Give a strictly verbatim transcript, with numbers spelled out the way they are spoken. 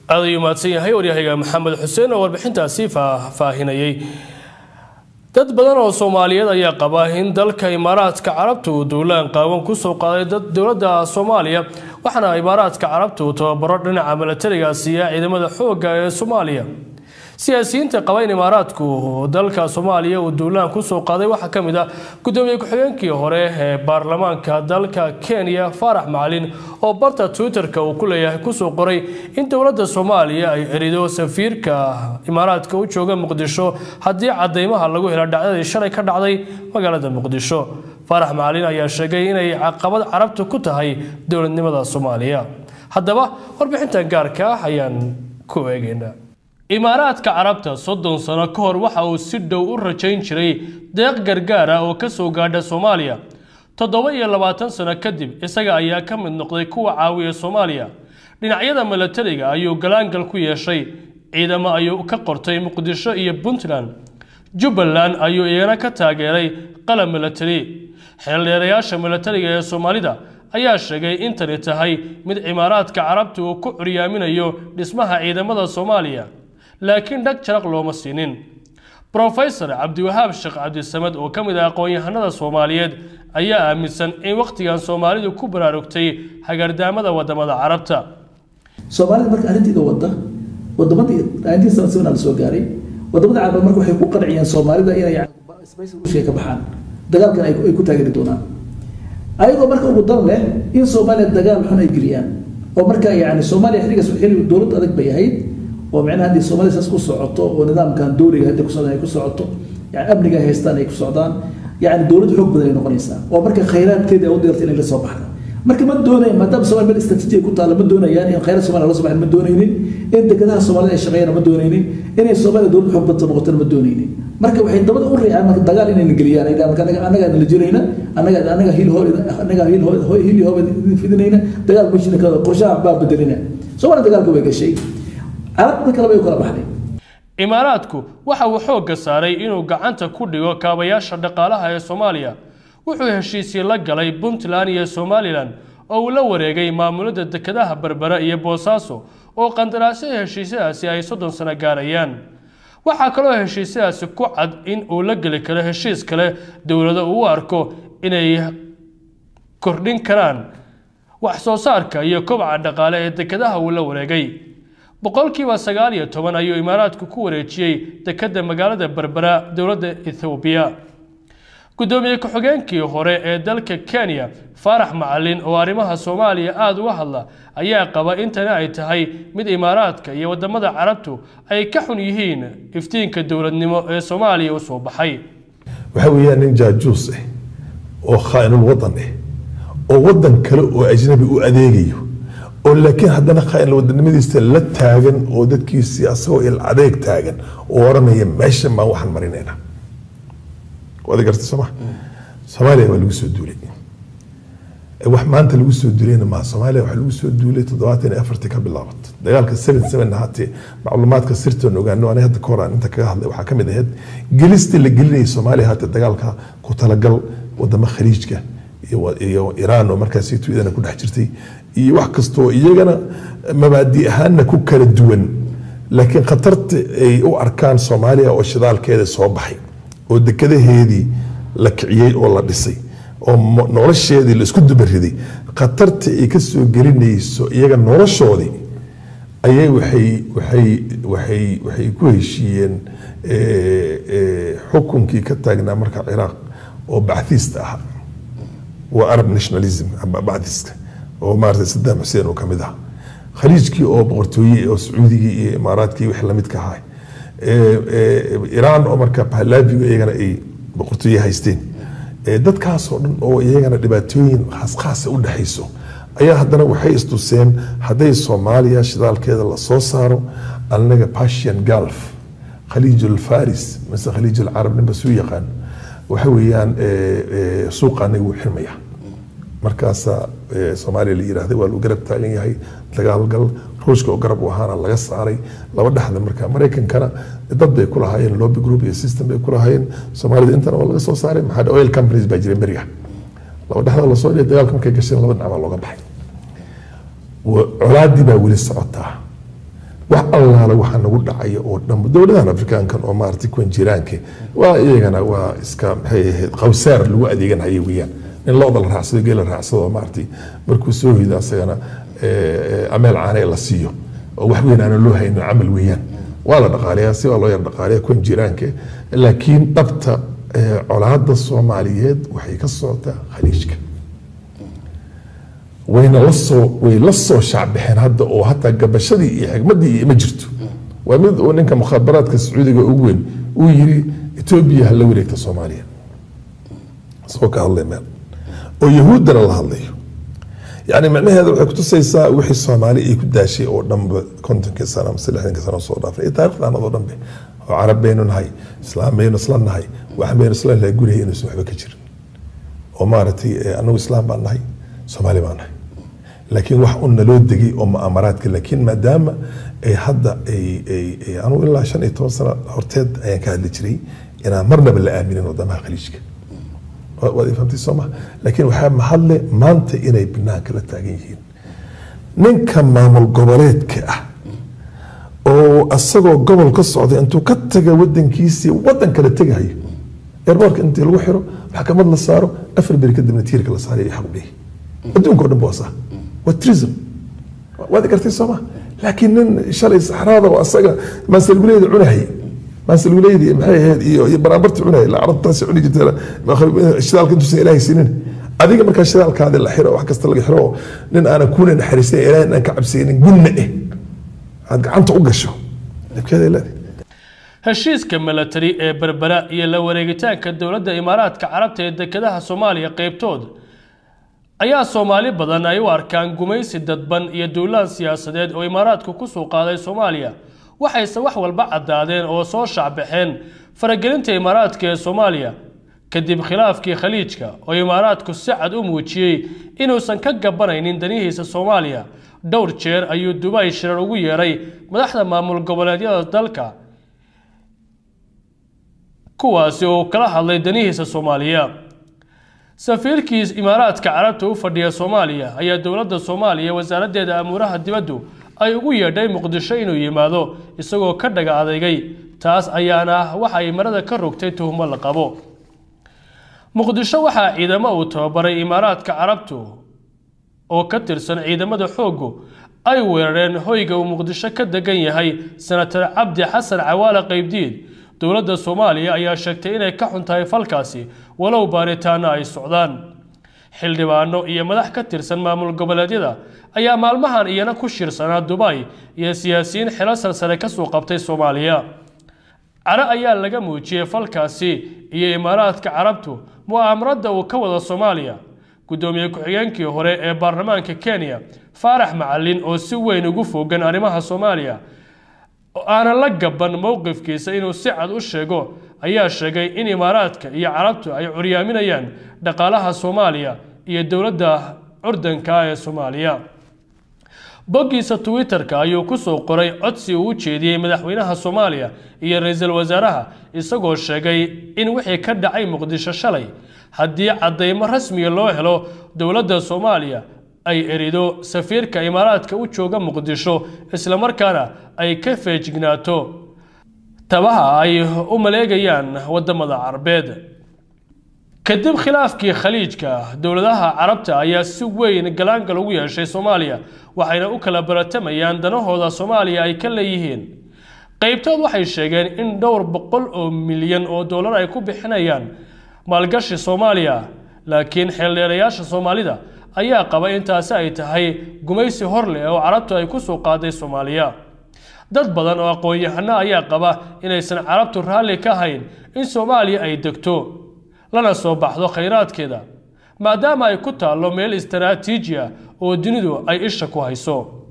أضيو ماتسين هاي وريها محمد حسين وarbixintaasi faahinayay dad badan oo Soomaaliyeed ayaa qaba in dalka Imaaraadka Carabtu duulaan qaawan ku soo qaaday dawladda Soomaaliya waxaana Imaaraadka Carabtu tababaro dhinaca militariga siya ciidamada xoogga ee Soomaaliya siyaasiyiinta qaba in Imaaraadku dalka Soomaaliya uu duulaan ku soo qaaday waxa kamid ah gudoomiye ku-xigeenkii hore ee baarlamaanka dalka Kenya Farax Macalin oo barta Twitter-ka uu ku leeyahay ku soo qoray in dawladda Soomaaliya ay erido safiirka Imaaraadka u jooga Muqdisho haddii cadeymaha lagu helo dhacdadii shalay ka dhacday magaalada Muqdisho Farax Macalin ayaa sheegay inay caqabad Carabtu ku tahay dawladnimada Soomaaliya haddaba warbixintan gaarka ah ayaan ku eegaynaa Imaaraadka Carabta soddon sano ka hor waxa uu si dhow u rajayn jiray deeq gargaar ah oo ka soo gaadha Soomaaliya toddoba iyo labaatan sano kadib isaga ayaa ka mid noqday kuwa caawiya Soomaaliya dhinacyada militariga ayuu galaangal ku yeeshay ciidamo ayuu ka qortay Muqdisho iyo Puntland Jubbaland ayuu iyana ka taageeray qalab military xeeldeerayaasha militariga ee Soomaalida ayaa sheegay in tani tahay mid Imaaraadka Carabtu uu ku curiyaaminayo dhismaha ciidamada Soomaaliya laakiin dhag jaraq looma siinin Professor Cabdiwahaab Sheekh Cabdisamad oo kamid ah aqoon-yahanada Soomaaliyeed ayaa aaminsan in waqtigan Soomaalidu ku baraarugtay hagardaamada wadamada Carabta Soomaalida marka arrintii wada wadamada nineteen seventy-seven la soo gaaray wadamada Carabta marka waxay ku qanciyeen Soomaalida inay space u sheeka baxaan dagaalkan ay ku taageeri doonaan ayagoo marka ugu dan leh in Soomaaliya dagaal xun ay geliyaan oo marka yaani Soomaaliya xiriga soo xilli dawlad adag bay ahayd ومعناها هذه الصومالية ساسكو صعطوا ونظام كان دوري هذا كسودان يكون صعطوا يعني أمريكا هيستان يكون صعدان يعني دولة حب بدل ينقنيسا ومركا خيرات كده أو ديرتين اللي صباحنا مركا ما دوني ما دام الصومال بالاستراتيجية كنت على ما دوني يعني خيرات الصومال الله صباح ما دونيني أنت كده الصومالية الشغيرة ما دونيني إن الصومال دولة حب بتبغتنا ما دونيني مركا وحين دولة أوري أنا دجال إن الجليان إذا كان أنا أنا قاعد نجرينا أنا قاعد أنا قاعد هيل هو أنا قاعد هيل هو هيل هو في دنينا دجال مش كذا قرشة باب بدرينا صومال دجال كويك شيء Imaaraadku waxa uu xoog saaray inuu gacanta ku dhigo kaabayaasha dhaqaalaha ee Soomaaliya wuxuu heshiisyo la galay Puntland iyo Somaliland oo uu la wareegay maamulada dekedaha Berbera iyo Boosaaso oo qandaraasyo heshiisyadaasi ay soddon sano gaarayaan waxa kale oo heshiisyadaasi ku cad in uu la gali karo heshiis kale dawladda uu arko inay kordhin karaan wax soo saarka iyo kobaca dhaqaale ee dekedaha uu la wareegay boqolkiiba sagaal iyo toban ayuu Imaaraadku ku wareejiyay dekada magaalada Berbera dawladda Ethiopia gudoomiye ku-xigeenkii hore ee dalka Kenya Farax Macalin oo arrimaha Soomaaliya aad uga hadla ayaa qaba in tani ay tahay mid Imaaraadka iyo wadamada Carabtu ay ka xun yihiin iftiinka dawladnimo ee Soomaaliya u soo baxay waxa weeyaan in jaajuus ah oo khaainul wadan ah oo wadan kale oo ajnabi u adeegayo oo laakiin haddana khaain wadanimadiisa la taagan oo dadkiisa asagoo il adeeg taagan oo oranaya meesha ma waxan marinayna wada gartay Soomaa Soomaaliya waa lagu soo duulay wax maanta lagu soo duulayna ma Soomaaliya waxa lagu soo duulay toddobaatan iyo afar ka bilaabat dagaalka seventy-seven haatee macluumaadka sirtoon ogaano aniga hadda kooraan inta kaga hadlay waxa kamid ahayd gelista la gelinay Soomaaliya haatee dagaalka ku talagal wadama khaliijka iyo Iran oo markaas ay tuidana ku dhex jirtay iyo wax kasto iyagana mabaadi ahaana ku kala duwan laakiin khatarta ay u arkaan Soomaaliya oo shidaalkeeda soo baxay oo dekadaheedii la kiciyay oo la dhisay oo nolosheedii la isku dubariday khatarta ay ka soo gelinayso iyaga noloshoodii ayay waxay waxay waxay waxay ku heshiiyeen ee xukunkii ka taagnaa marka Ciraaq oo bacthista ah وعرب ناشوناليزم بعدسك ومارس صدام حسين وكمدها خليجكي او بقرتوي او سعودي اماراتكي وحلمتك هاي ايران او مركب بهلافي ايغنا اي بقرتوي هايستين dadkaas oo dhan oo iyagana dhibaatooyin khas khas u dhaxayso ayaa haddana waxay istuseen haday Soomaaliya shidaalkeeda la soo saaro anaga Persian Gulf خليج الفارس مثل خليج العرب نبسو يقان waxa weeyaan ee suuqana uu xirmaya markaas Soomaaliya la yiraahdo waa loo garab taagan yahay dagaalgal Ruushka oo garab wahaana laga saaray laba dhaxda marka Mareykankana dad bay ku lahaayeen lobby group iyo system bay ku lahaayeen Soomaalida intana waa laga soo saaray maxaa oil companies baa jiray bariga laba dhaxda la soo dhigay dagaalka markay gashay laba dhinac looga baxay walaadi baa wali socotaa wax allaala waxa nagu dhacaya oo dhan dowladahan afrikaankan oo maartay kuwan jiraanka waa iyagana waa iska maxay ahayd qawsaar lagu adeeganayay weeyaan in loo dal raacsado geel raacsado maartay markuu soo hido asagana ameel caanay la siiyo oo wax weyn aan loo haynin amal weeyaan waa la dhaqaaleeyaa si waa loo yar dhaqaaleeyaa kuwan jiraanka laakiin dhabta colaadda Soomaaliyeed waxay ka socotaa khaliijka wayna la soo way la soo shacbixeen hadda oo hatta gabashadii iyo xigmadii ma jirto waa mid oo ninka mukhaabaraadka Sacuudiga ugu weyn uu yiri Ethiopia hal wareegta Soomaaliya soo ka hadlay meel oo yahuudana la hadlayo يعني معناها هذا كنت سيسا وحي الصومالي يكون داشي او دم كونتن سنه مسلحين كسنه سو دافن تاريخ انا ضد به عرب بينن هاي اسلام بين اسلام هاي واحد بين اسلام لا يقول هي انه وحبه كجير ومارتي انه اسلام بان هاي صومالي بان هاي لكن واخ قلنا لو دغي او مؤامرات لكن ما دام اي حدا اي اي, أي انا الا عشان يتوصل هورتيد ايان كهدلي جري انا مرنا بالله امنين ودمها خليجك وادي فهمتي سوما لكن waxaa maxalle maanta inay banaanka la taagan yihiin ninka maamul goboleedka ah oo asagoo gobol ka socday intuu ka taga wadankiisa wadan kale tagayo airport intii lagu xiro maxkamad la saaro afar bir kadibna tiirka la saaray xaq u leeyahay adduunka dhan boosa waa tourism wadi kartay soomaa laakiin nin shalay saxraada oo asaga masal guleed cunahay masal guleed maxay ahayd iyo barabarti cunahay la arrintaas cuni jirtay shidaalka intuu ilaahay siinin adiga marka shidaalkaada la xiro wax kasta laga xiro nin aan kuunan xariisay ilaahay aan ka cabsaynin gunna eh aad gacanta u gasho dabkeeda ilaahay heshiiska military ee Berbera iyo la wareegitaanka dawladda Imaaraadka Carabta ee dekedaha Soomaaliya qaybtood ayaa Soomaali badan ay u arkaan gumaysi dadban iyo dawlad siyaasadeed oo Imaaraadku ku soo qaaday Soomaaliya waxayse wax walba cadaadeen oo soo shacbixeen faragelinta Imaaraadka ee Soomaaliya kadib khilaafkii khaliijka oo Imaaraadku si cad u muujiyay inuusan ka gabanaynin danihiisa Soomaaliya dhowr jeer ayuu Dubai shirar ugu yeeray madaxda maamul goboleedyada dalka kuwaasi oo kala hadlay danihiisa Soomaaliya safiirkiis Imaaraadka Carabta u fadhiya Soomaaliya ayaa dawladda Soomaaliya wasaaraddeeda amuraha dibadda ay ugu yeedhay Muqdisho inuu yimaado isagoo ka dhaga adeegay taas ayaana waxa ay marada ka rogtay tuhmo la qabo Muqdisho waxa ciidamo uu tababaray Imaaraadka Carabta oo ka tirsan ciidamada xoogga ay weerareen hoyga uu Muqdisho ka degan yahay Senator Cabdi Xasan Cawaale Qaybdiid dawladda Soomaaliya ayaa sheegtay inay ka xuntahay falkaasi walow baaritaano ay socdaan xildhibaano iyo madax ka tirsan maamul goboleedyada ayaa maalmahan iyana ku shirsanaa Dubai iyo siyaasiyiin xilal sare ka soo qabtay Soomaaliya cara ayaa laga muujiyay falkaasi iyo Imaaraadka Carabtu mu'aamarada uu ka wada Soomaaliya gudoomiye ku-xigeenkii hore ee baarlamaanka Kenya Faarax Macalin oo si weyn ugu fogan arrimaha Soomaaliya أنا لقبن موقف كيس إنه سعد وشجو أيها شجع إن إماراتك يا عربت أي عريا من أيان دقالها صوماليا هي الدولة ده أردن كاية صوماليا بقي ستويتر كايو كسو قري أتسي وشي دي مدحوينها صوماليا هي رئيس الوزراء يسقو شجع إن وحي كد أي مقدش شلي هدي عضيم رسمي الله هلو دولة صوماليا أي إريدو سفير كإمارات كوتشوغا مقدشو إسلام مركانا أي كيف جناتو تبعها أي أملاقيان ودم العربيد كدب خلاف كي خليج كا دولتها عربتا أي سوين قلان قلوية شي صوماليا وحين أكلا برتميان دنوه دا صوماليا أي كليهين قيبتاد waxay sheegeen in dhowr boqol oo milyan oo dollar ay ku bixinayaan maalgashi Soomaaliya laakiin xeeldeerayaasha Soomaalida ayaa qaba intaasi ay tahay gumaysi horle oo Carabtu ay ku soo qaaday Soomaaliya dad badan oo aqoon-yahano ayaa qaba inaysan Carabtu raali ka hayn in Soomaaliya ay degto lana soo baxdo kheyraadkeeda maadaama ay ku taalo meel istaraatiiji ah oo dunidu ay isha ku hayso